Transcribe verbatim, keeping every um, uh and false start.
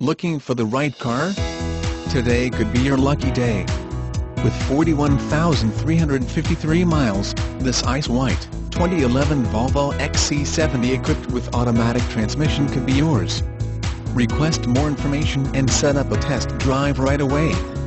Looking for the right car? Today could be your lucky day. With forty-one thousand three hundred fifty-three miles, this ice white, twenty eleven Volvo X C seventy equipped with automatic transmission could be yours. Request more information and set up a test drive right away.